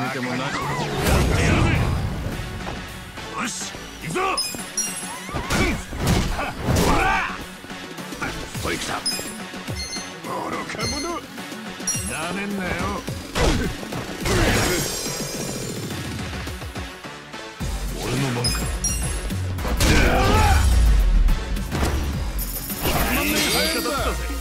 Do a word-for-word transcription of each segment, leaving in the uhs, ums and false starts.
いてもなし。やってやるぜ。よし行くぞ。おい来た。愚か者なめんなよ。俺の番か。いい味方だったぜ。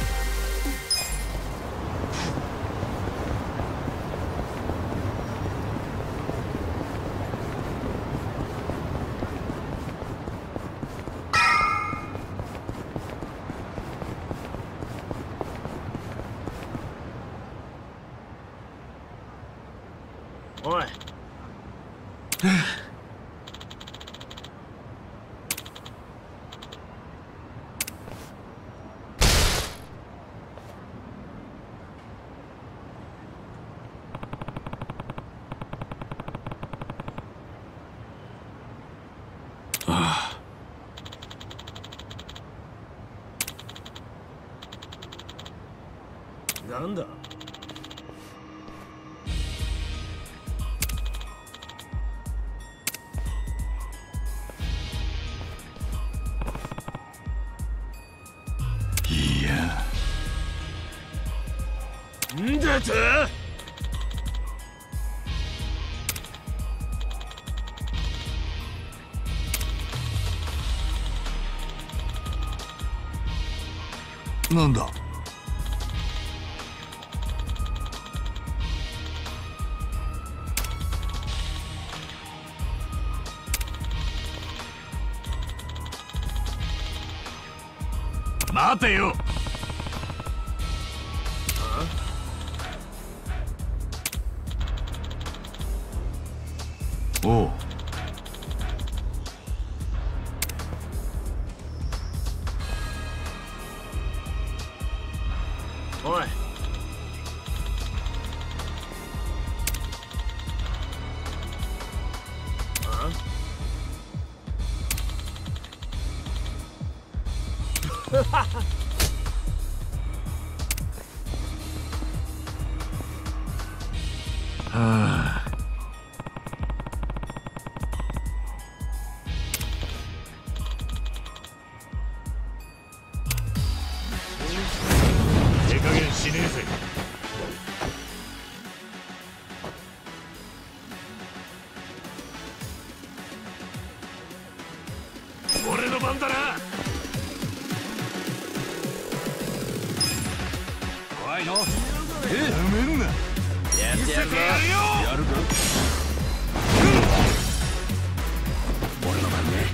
おい。なんだ。いや。んだと。なんだ。待てよ。おう。おい。はあ。手加減しねえぜ。俺の番だな。怖いの。え、やめんな。やってやるぞ。やるぞ。俺の番ね。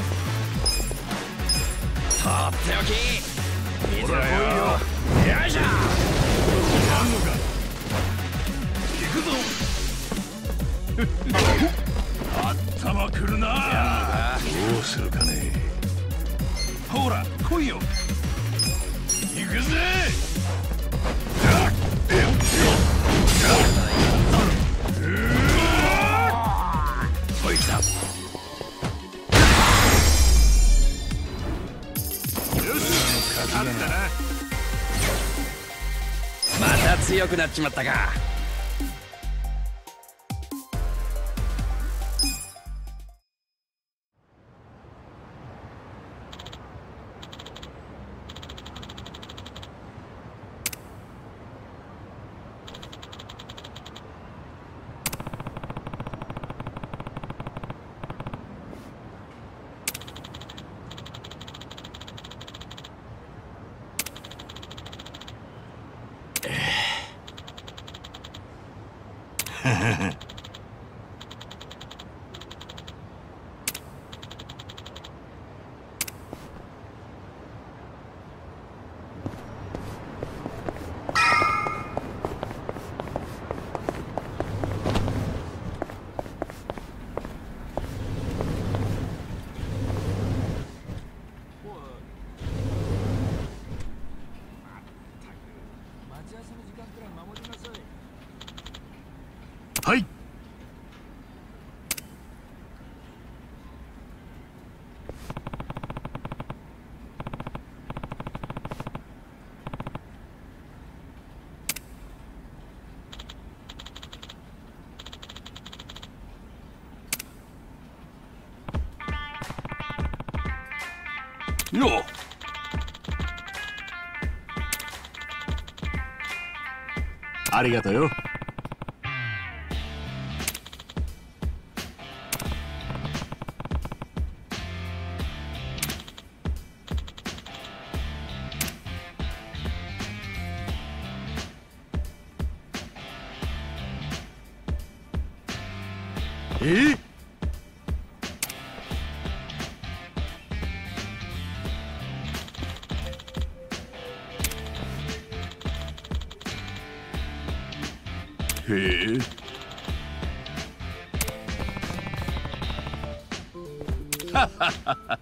とっておき。見てろよ。よいしょ。あんのか。行くぞ。あったまくるな。どうするかね。ほら来いよ。行くぜ。おい来た。よし勝ったな。また強くなっちまったか。はい。 よ。 ありがとうよ。えっ？ へえ。はははは。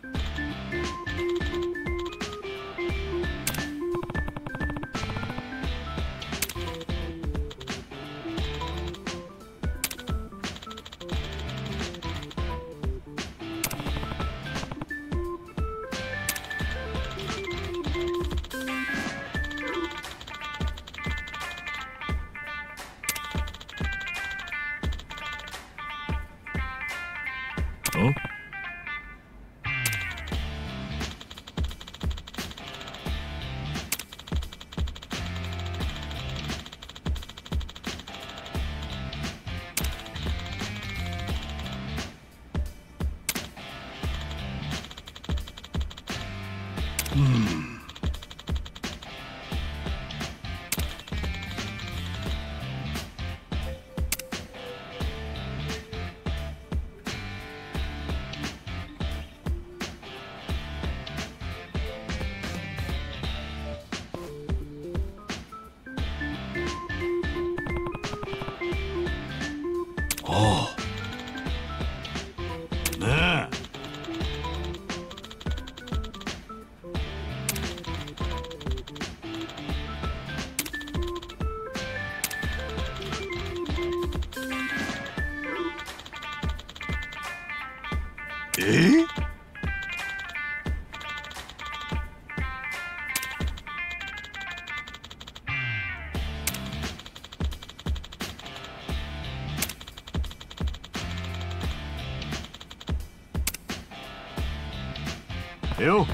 ん？ うん。ああ。ねえ。えー？ よ。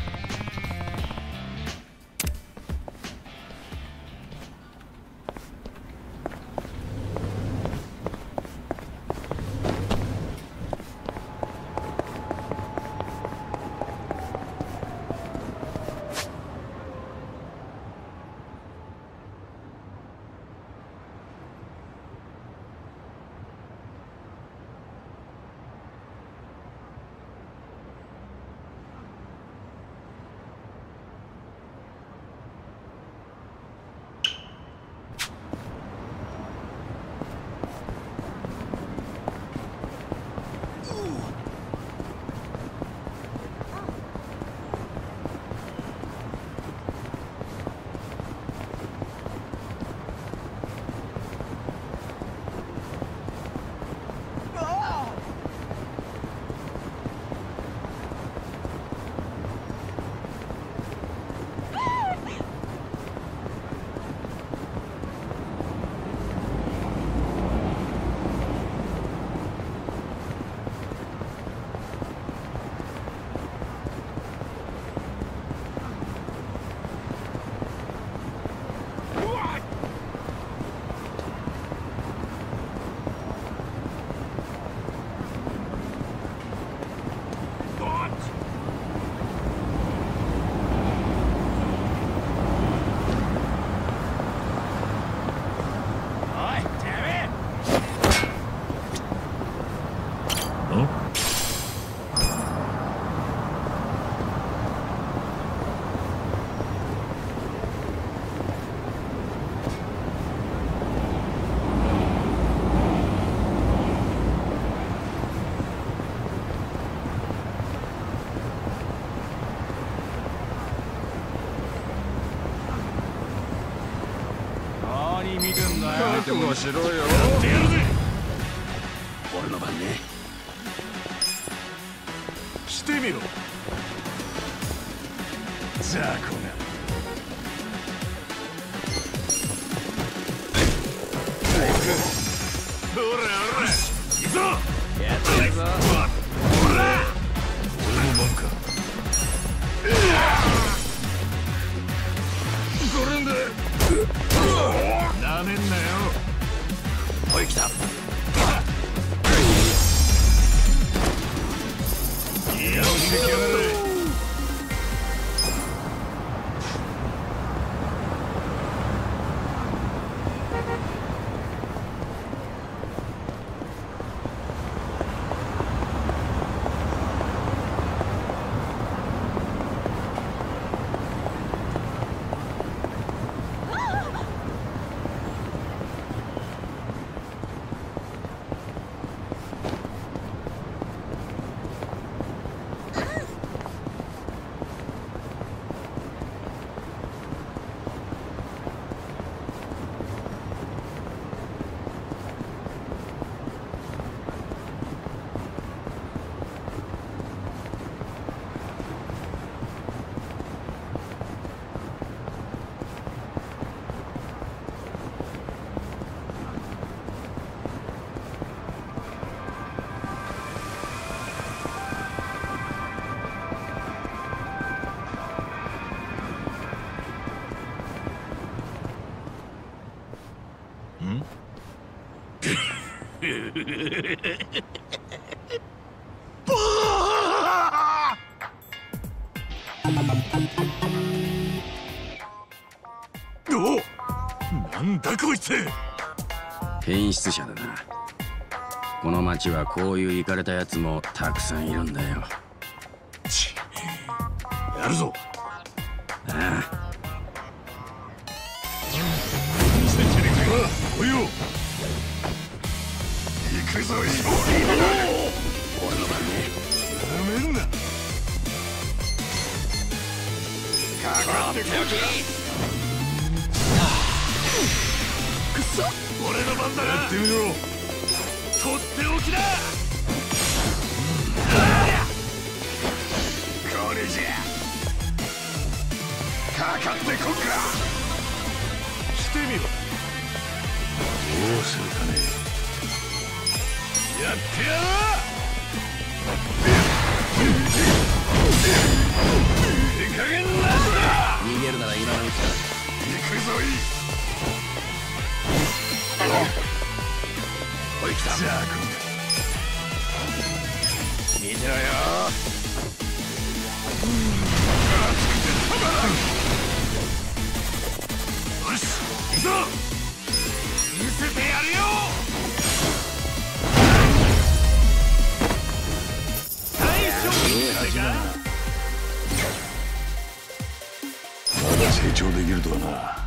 見てんだよ。 覚悟しろよ。 やってやるぜ。俺の番ね。してみろ。雑魚が。ほらほら。いくぞ。やってやるぞ。ほら。俺の番か。 なめんなよ。 おい来た。いやしてきやがれ。お、なんだこいつ。 変質者だな。この町はこういうイカれたやつもたくさんいるんだよ。 ちやるぞ。 ああ、 おいよ。行くぞ。俺の番ね。なめんな。かかってこい。くそ、俺の番だな。やってみろ。とっておきだ。これじゃ。かかってこっか。してみろ。どうするかね。やってやる。いい加減なしだ。 逃げるなら今のうちだ。 行くぞい。おい来た。じゃあ見てろよ。よし行くぞ。見せてやるよ。最初にまだ成長できるとはな。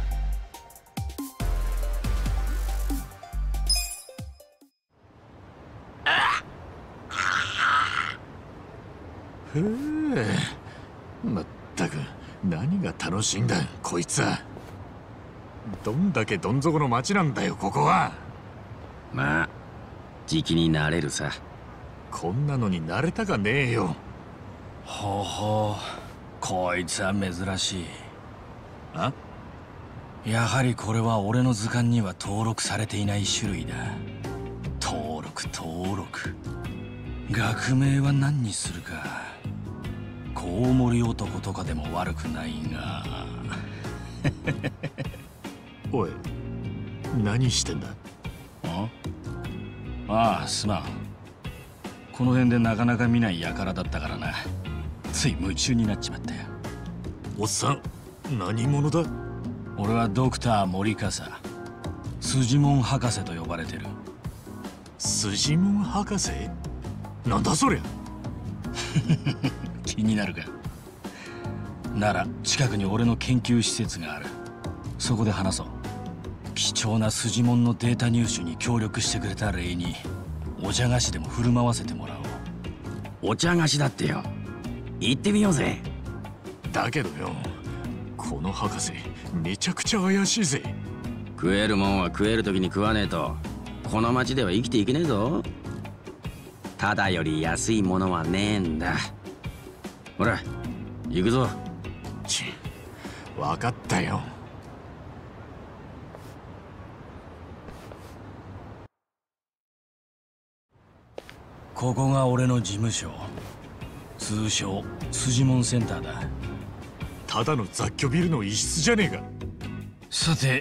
ふう、まったく何が楽しいんだこいつは。どんだけどん底の町なんだよここは。 まあ時期になれるさ。 こんなのに慣れたかねえよ。 ほうほう、こいつは珍しい。 あ？ やはりこれは俺の図鑑には登録されていない種類だ。登録登録。学名は何にするか。コウモリ男とかでも悪くないが。 おい、何してんだ？ あああ、すまん。この辺でなかなか見ない輩だったからな。つい夢中になっちまったよ。 おっさん、何者だ？ 俺はドクター森笠、筋門博士と呼ばれてる。 筋門博士？なんだそりゃ。 気になるか。なら近くに俺の研究施設がある。そこで話そう。貴重な筋門のデータ入手に協力してくれた礼にお茶菓子でも振る舞わせてもらおう。 お茶菓子だってよ。行ってみようぜ。 だけどよ、この博士めちゃくちゃ怪しいぜ。 食えるもんは食える時に食わねえとこの町では生きていけねえぞ。ただより安いものはねえんだ。ほら行くぞ。 ち、分かったよ。 ここが俺の事務所。通称筋門センターだ。 ただの雑居ビルの一室じゃねえか。 さて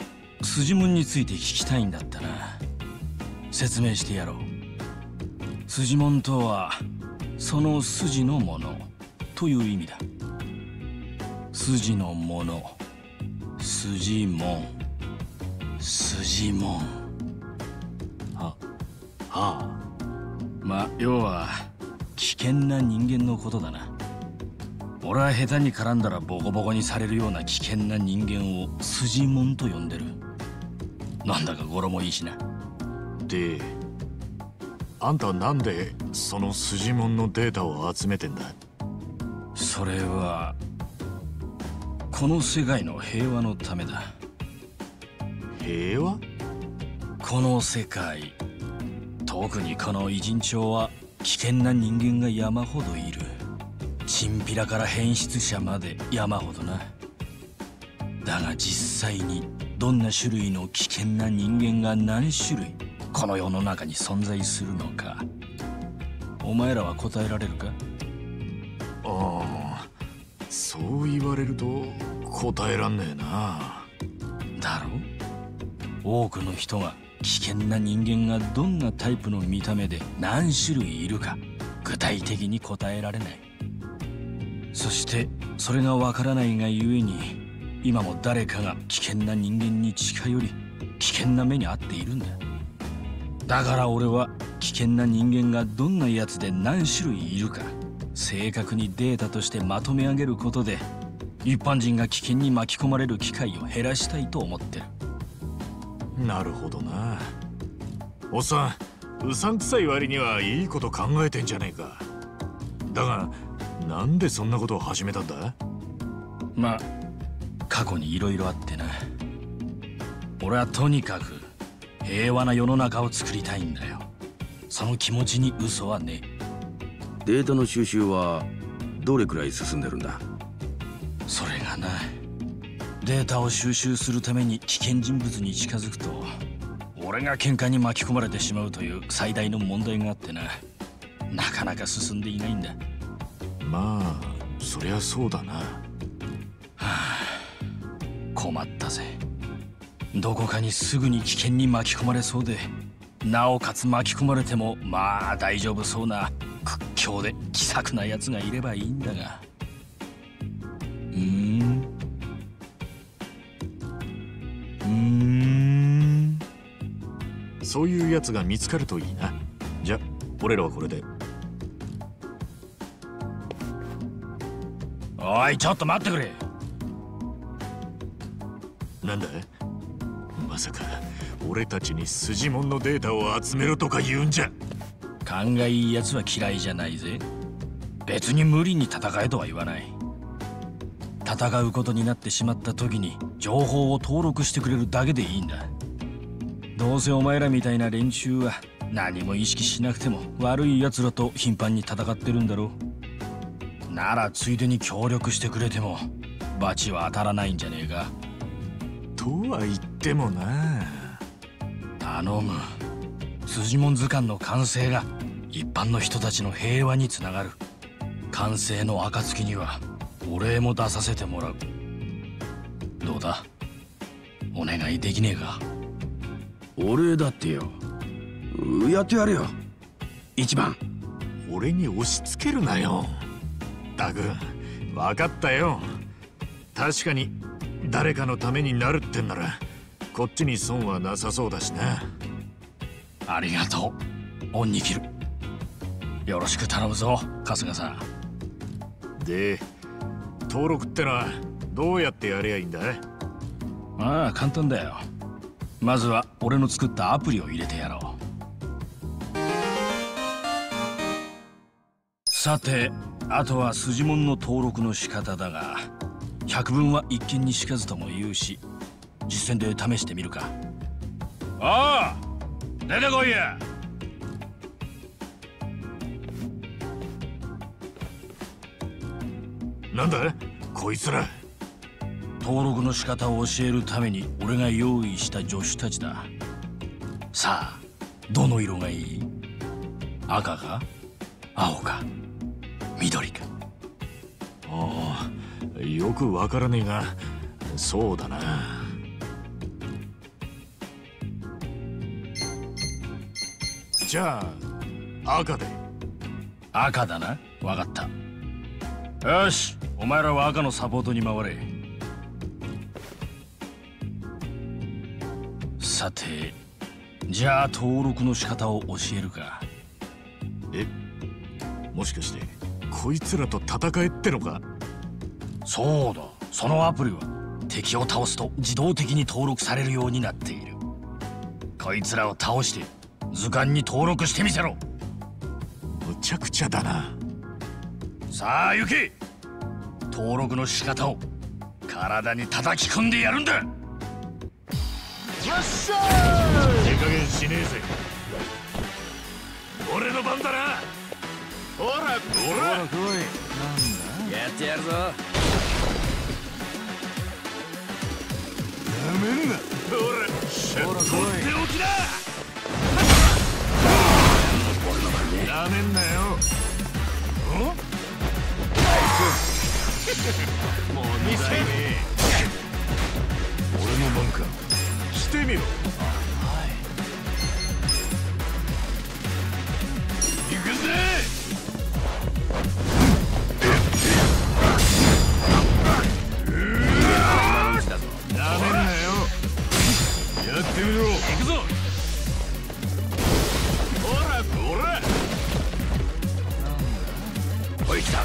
筋紋について聞きたいんだったな。説明してやろう。筋紋とはその筋のものという意味だ。筋のもの、筋紋、筋紋。は、はあ。まあ要は危険な人間のことだな。俺は下手に絡んだらボコボコにされるような危険な人間を筋紋と呼んでる。なんだか語呂もいいしな。 で、あんたはなんでその筋紋のデータを集めてんだ？ それはこの世界の平和のためだ。 平和？ この世界、特にこの偉人町は危険な人間が山ほどいる。チンピラから変質者まで山ほどな。だが実際にどんな種類の危険な人間が何種類この世の中に存在するのか、お前らは答えられるか？ ああ、そう言われると答えらんねえな。 だろう？多くの人が危険な人間がどんなタイプの見た目で何種類いるか具体的に答えられない。そしてそれがわからないがゆえに今も誰かが危険な人間に近寄り危険な目に遭っているんだ。だから俺は危険な人間がどんなやつで何種類いるか正確にデータとしてまとめ上げることで一般人が危険に巻き込まれる機会を減らしたいと思ってる。 なるほどな。おっさん、うさんくさい割にはいいこと考えてんじゃねえか。だがなんでそんなことを始めたんだ？ まあ過去にいろいろあってな。俺はとにかく平和な世の中を作りたいんだよ。その気持ちに嘘はねえ。 データの収集はどれくらい進んでるんだ？ それがな、データを収集するために危険人物に近づくと俺が喧嘩に巻き込まれてしまうという最大の問題があってな、なかなか進んでいないんだ。 まあそりゃそうだな。はあ、困ったぜ。どこかにすぐに危険に巻き込まれそうで、なおかつ巻き込まれてもまあ大丈夫そうな屈強で気さくなやつがいればいいんだが。うーんうーんそういうやつが見つかるといいな。じゃ俺らはこれで。 おいちょっと待ってくれ。 なんだ？まさか俺たちに筋紋のデータを集めろとか言うんじゃ。 勘がいいやつは嫌いじゃないぜ。別に無理に戦えとは言わない。戦うことになってしまった時に情報を登録してくれるだけでいいんだ。どうせお前らみたいな連中は何も意識しなくても悪い奴らと頻繁に戦ってるんだろう。ならついでに協力してくれても罰は当たらないんじゃねえか。 とは言ってもな。 頼む。筋紋図鑑の完成が一般の人たちの平和につながる。完成の暁にはお礼も出させてもらう。どうだ、お願いできねえか？ お礼だってよ。やってやれよ一番。 俺に押し付けるなよ。ったく分かったよ。確かに誰かのためになるってんならこっちに損はなさそうだしな。 ありがとう恩に切る。よろしく頼むぞ春日さん。 で登録ってのはどうやってやりゃいいんだ？ ああ簡単だよ。まずは俺の作ったアプリを入れてやろう。さてあとは筋紋の登録の仕方だが、百聞は一見にしかずとも言うし、実践で試してみるか。ああ出てこいや。 なんだこいつら？ 登録の仕方を教えるために俺が用意した助手たちだ。さあどの色がいい？赤か青か緑か。 ああよくわからねえがそうだな。 じゃあ赤で。 赤だな。わかった。よし、お前らは赤のサポートに回れ。さて、じゃあ登録の仕方を教えるか。 え、もしかしてこいつらと戦えってのか？ そうだ、そのアプリは敵を倒すと自動的に登録されるようになっている。こいつらを倒して図鑑に登録してみせろ。 むちゃくちゃだな。 さあ行け。登録の仕方を体に叩き込んでやるんだ。 よっしゃー。手加減しねえぜ。俺の番だな。ほらほら来い。なんだ。 やってやるぞ。 なめんな。ほらシャッとっておきだ。なめんなよ。もう見せねえ。俺の番か。してみろ。行くぜ。なめんなよ。やってみろ。行くぞ。ほらほら。 おい来た。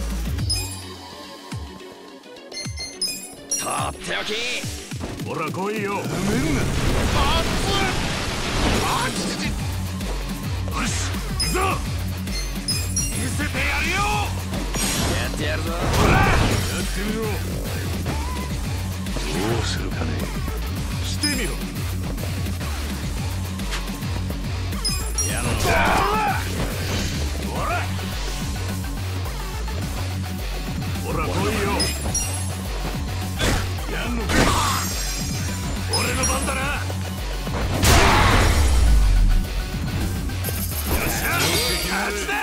とっておき。 ほら来いよ。なめんな。 ああちちち。よし行くぞ。見せてやるよ。 やってやるぞ。 ほらやってみろ。 どうするかね。 してみろ。 やるぞ。ほらほら来いよ。やんのか。俺の番だな。よっしゃ勝ちだ。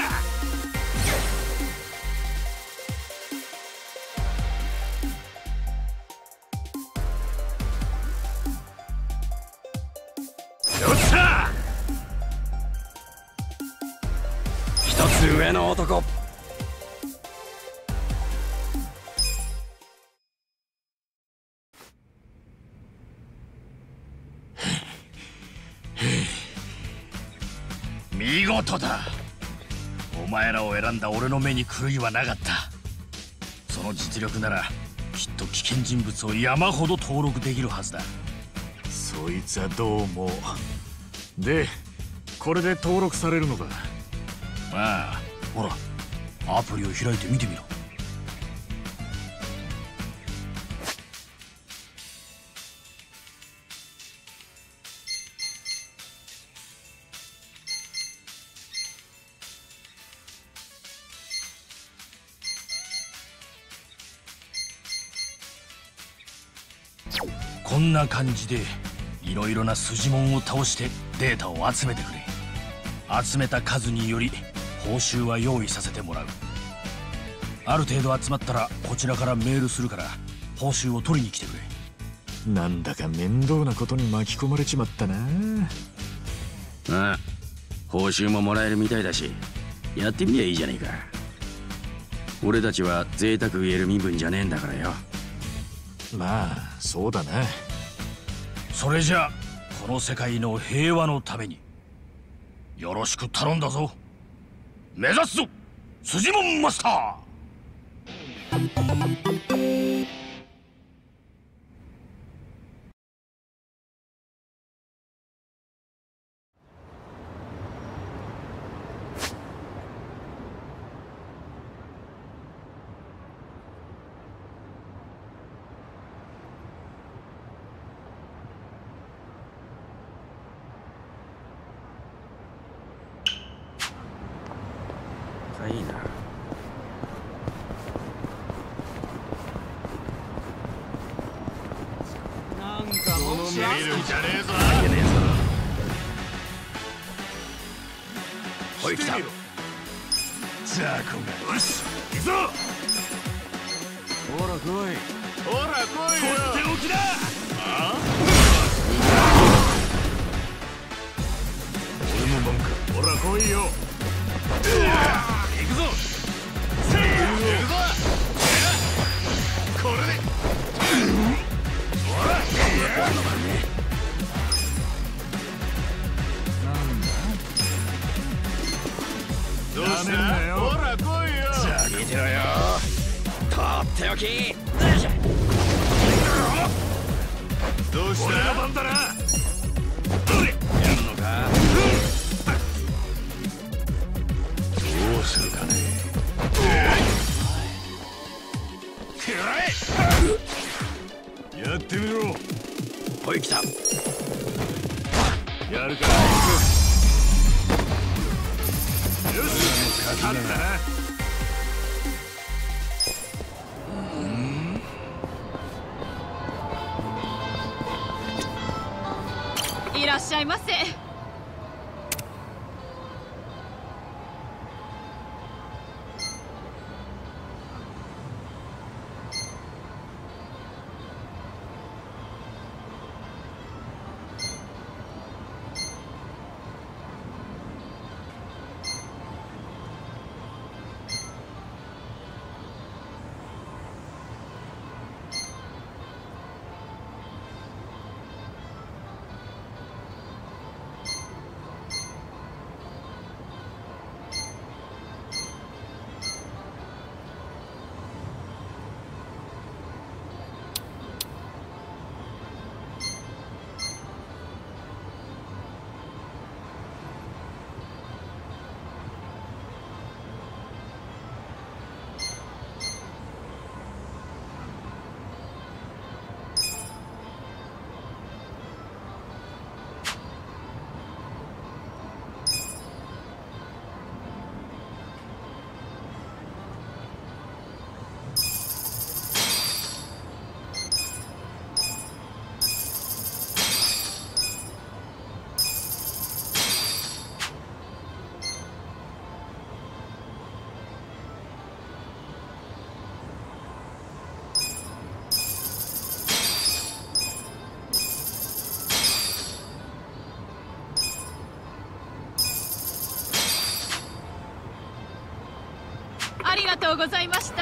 よっしゃ。 一つ上の男。 見事だ。お前らを選んだ俺の目に狂いはなかった。その実力ならきっと危険人物を山ほど登録できるはずだ。 そいつはどうも。で、これで登録されるのか。 まあ、ほら、アプリを開いて見てみろ。こんな感じでいろいろな筋もんを倒してデータを集めてくれ。集めた数により報酬は用意させてもらう。ある程度集まったらこちらからメールするから報酬を取りに来てくれ。 なんだか面倒なことに巻き込まれちまったな。 ああ、報酬ももらえるみたいだし、やってみりゃいいじゃねえか。俺たちは贅沢言える身分じゃねえんだからよ。 まあそうだな。 それじゃあこの世界の平和のためによろしく頼んだぞ。目指すぞ筋もんマスター。 いいな。 なんかもんしやすくじゃねえぞ。 いけねえぞ。おい来た。 ザコが。よし行くぞ。 ほら来い。 ほら来いよ。 とっておきだ。 俺の番か。 めんなよ。 ほら来いよ。 さあ見てろよ。とっておき。 どうした？ 俺の番だな。 やんのか？ どうするかね。やってみろ。 ほい来た。 やるか。よし、勝ったな。 いらっしゃいませ。ありがとうございました。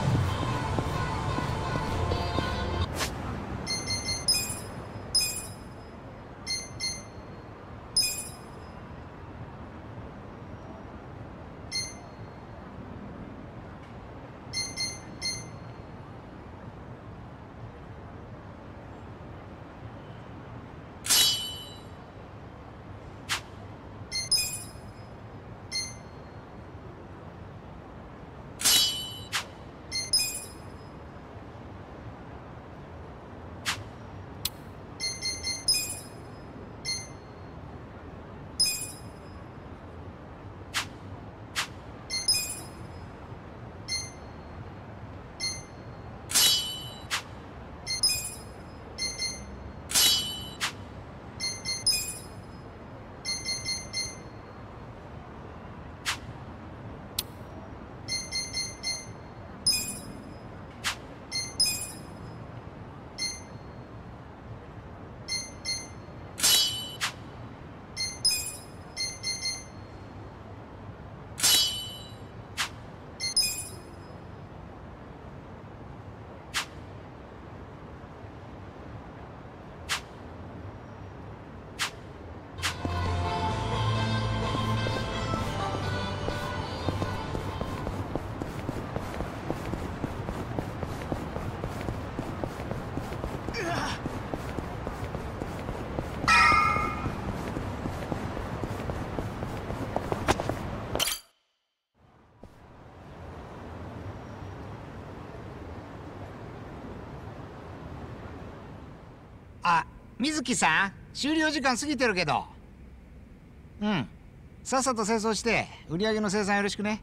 あ、水木さん、終了時間過ぎてるけど。うん。さっさと清掃して、売り上げの生産よろしくね。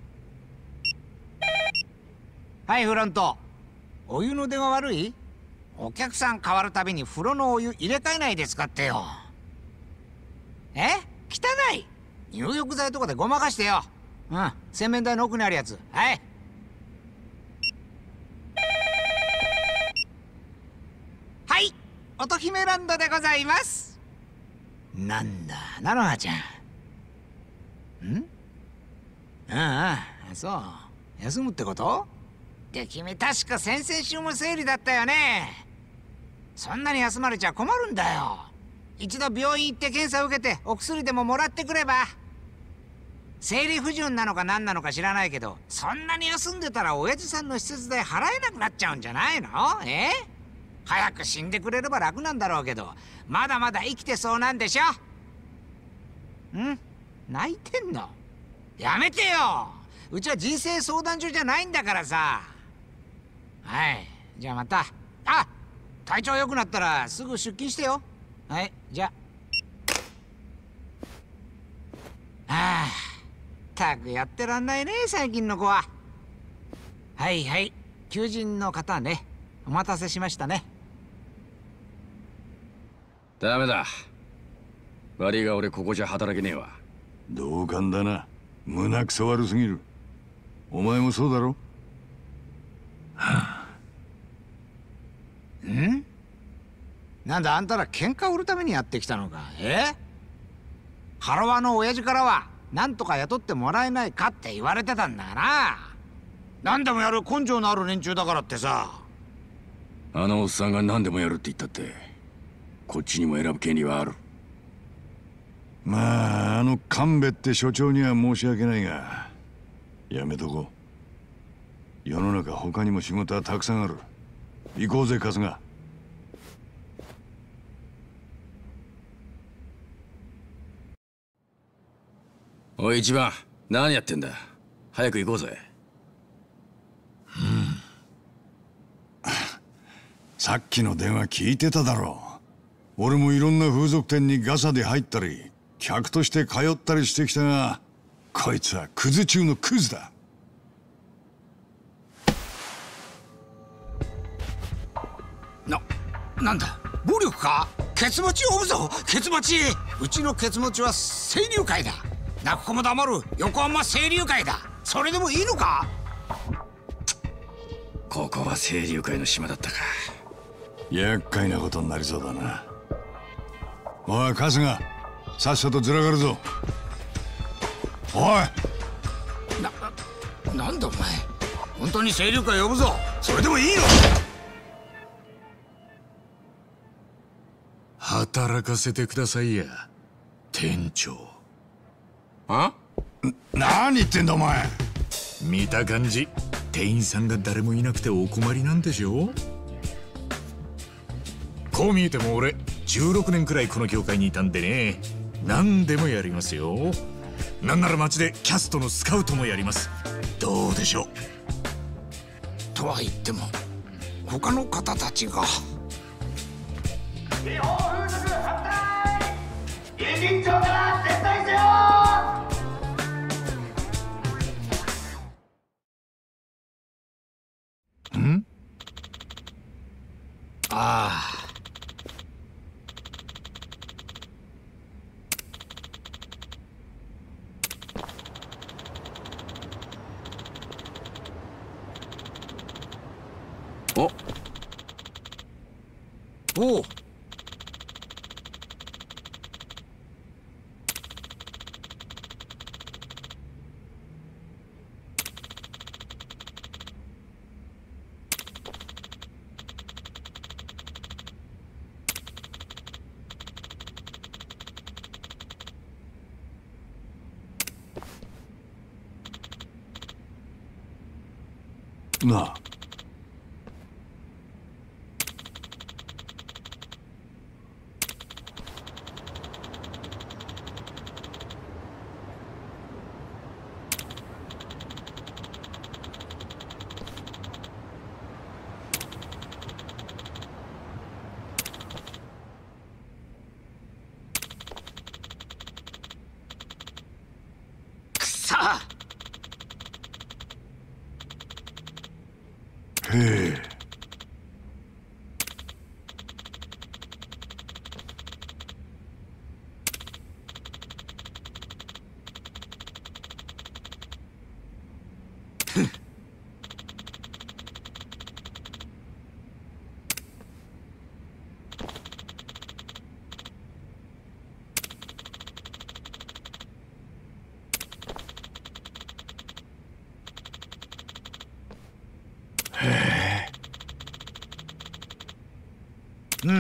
はい、フロント。お湯の出が悪い？お客さん変わるたびに風呂のお湯入れ替えないで使ってよ。え？汚い？入浴剤とかでごまかしてよ。うん、洗面台の奥にあるやつ。はい。はい、乙姫ランドでございます。なんだ、菜の葉ちゃん。ん？ああ、そう。休むってこと？で、君確か先々週も生理だったよね。そんなに休まれちゃ困るんだよ。一度病院行って検査を受けてお薬でももらってくれば。 生理不順なのか何なのか知らないけど、そんなに休んでたら親父さんの施設代払えなくなっちゃうんじゃないの？え？早く死んでくれれば楽なんだろうけど、まだまだ生きてそうなんでしょ？ん？泣いてんの？やめてよ。うちは人生相談所じゃないんだからさ。はい、じゃあまた。あ、体調良くなったらすぐ出勤してよ。はい、じゃあ。ああ、たくやってらんないね最近の子は。はいはい、求人の方ね、お待たせしましたね。 ダメだ。悪いが俺ここじゃ働けねえわ。 同感だな。胸くそ悪すぎる。お前もそうだろ？ はあ、ん？なんだあんたら喧嘩を売るためにやってきたのか？え？ハロワの親父からはなんとか雇ってもらえないかって言われてたんだな。何でもやる根性のある連中だからってさ。 あのおっさんが何でもやるって言ったってこっちにも選ぶ権利はある。 まああの神戸って所長には申し訳ないがやめとこう。世の中他にも仕事はたくさんある。行こうぜ春日。 おい一番、何やってんだ。早く行こうぜ。 うん。さっきの電話聞いてただろう。俺もいろんな風俗店にガサで入ったり客として通ったりしてきたが、こいつはクズ中のクズだ。 な、なんだ暴力か？ケツ持ちを追うぞ。ケツ持ち。うちのケツ持ちは清流会だ。泣く子も黙る横浜清流会だ。それでもいいのか？ ここは清流会の島だったか。 厄介なことになりそうだな。おい春日、さっさとずらがるぞ。おいな、なんだお前、本当に清流会呼ぶぞ。それでもいいの？ 働かせてくださいや店長。 あ？ 何言ってんだお前。 見た感じ店員さんが誰もいなくてお困りなんでしょ？こう見えても俺じゅうろくねんくらいこの業界にいたんでね、何でもやりますよ。なんなら街でキャストのスカウトもやります。どうでしょう？ とは言っても他の方たちが。 日本風俗反対！委員長から撤退せよ！ ん？ ああ。 お。 おう。 なあ。 くさ。 へえ。 うん。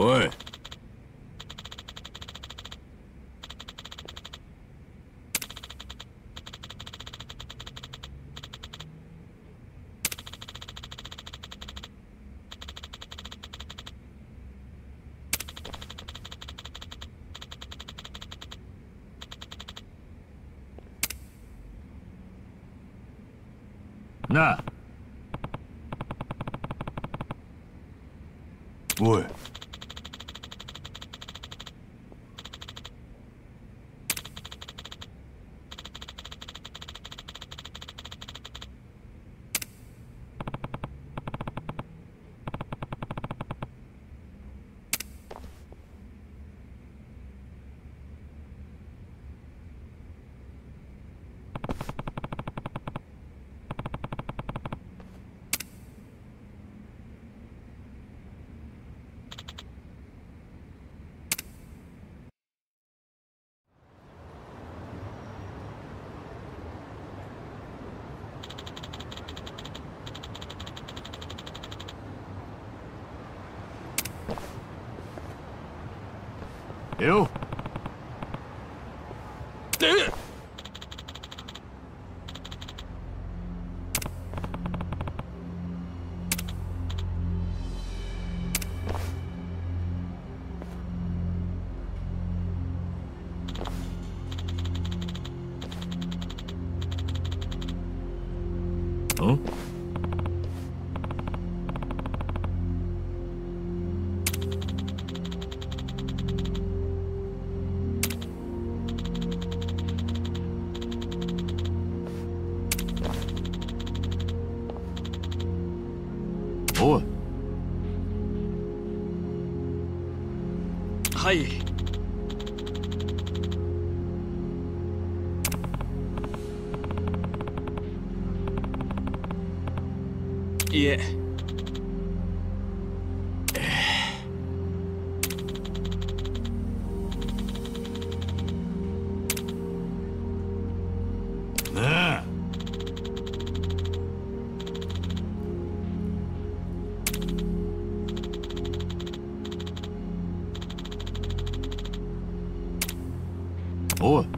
おい。なあ。 おい。 よでんおい。 はい。いえ。 なあ。 おい。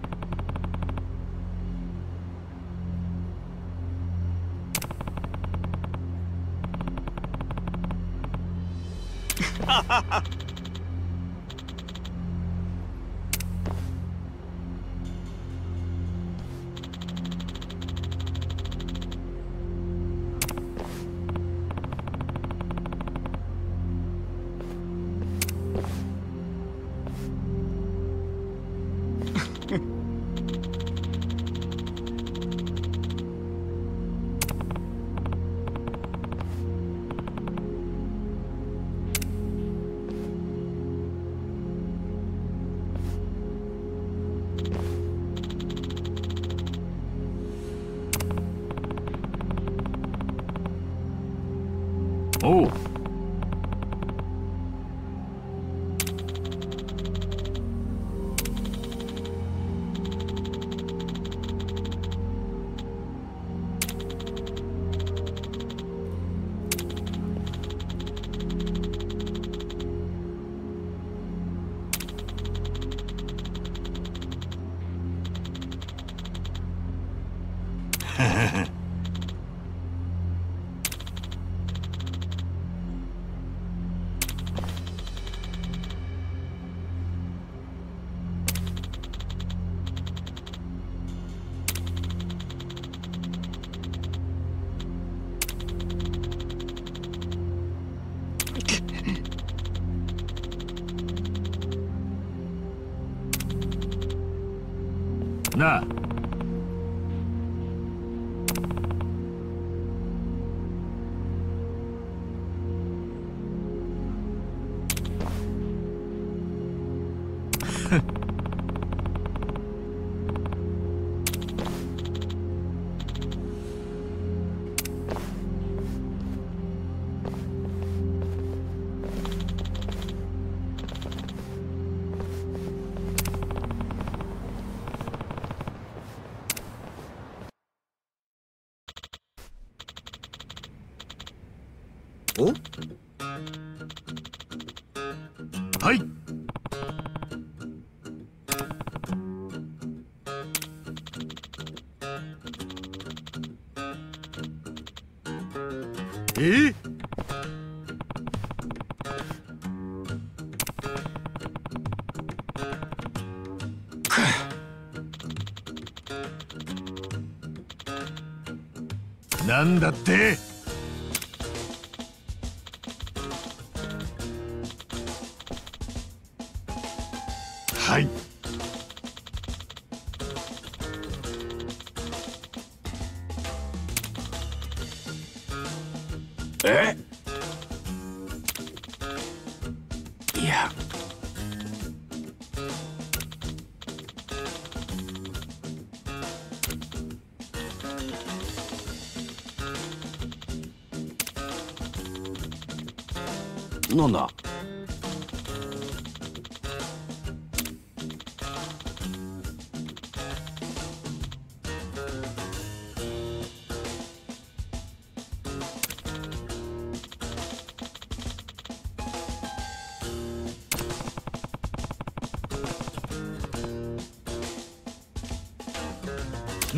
おう。なあ。 おはい。え？なんだって？はい。え？いや。 なんだ？ うん。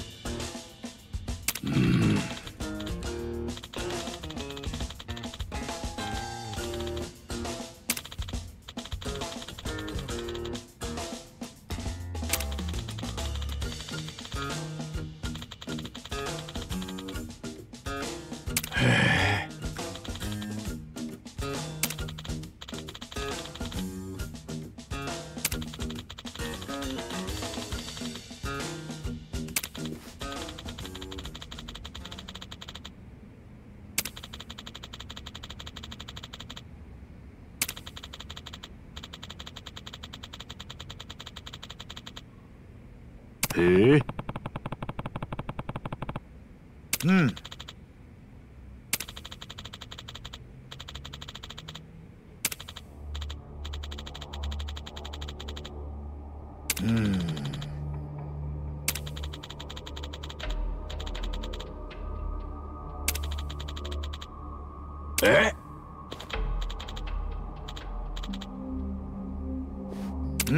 へえ。 うん。うん。 え？ うん。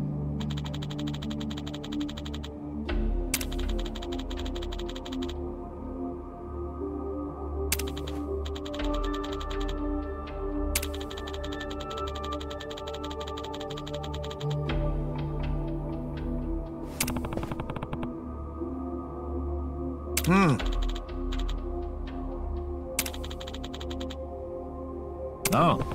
うん。 ああ。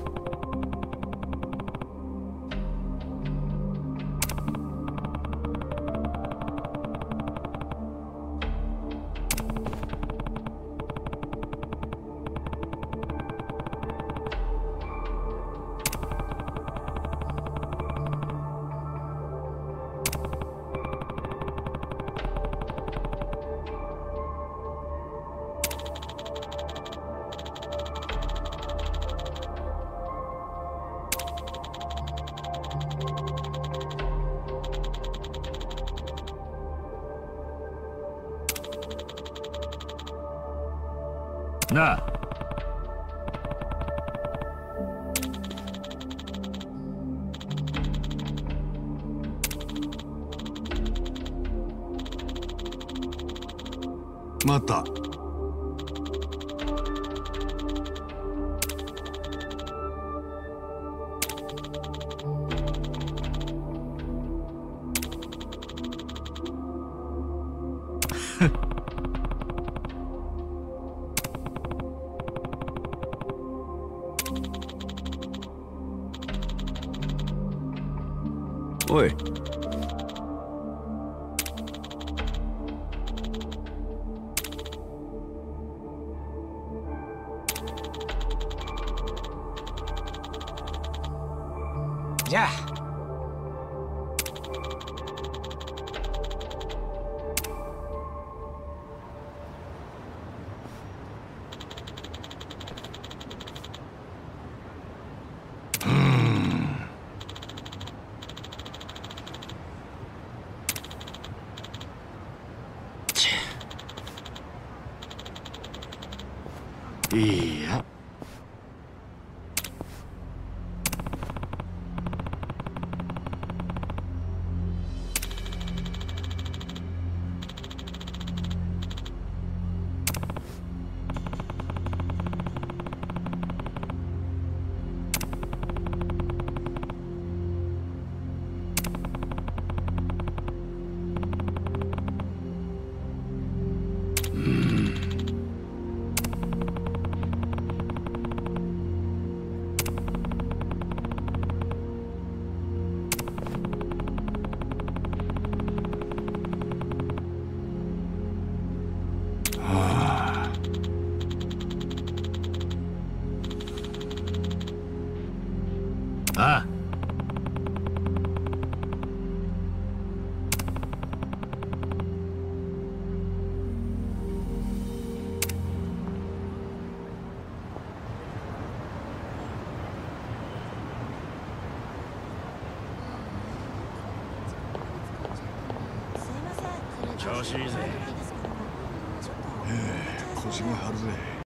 なあ。 また。 おい。 じゃあ。 いや。 ああ。 調子いいぜ。ええ、腰が張るぜ。